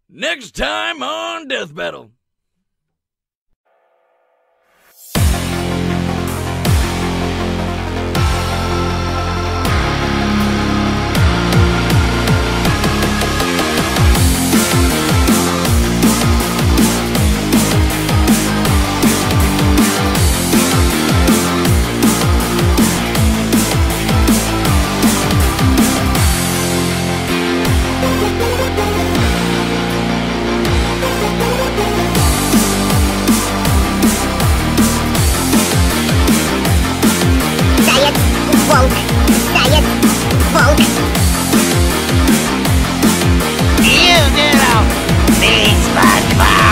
Next time on Death Battle. You doodle! Me, SpongeBob!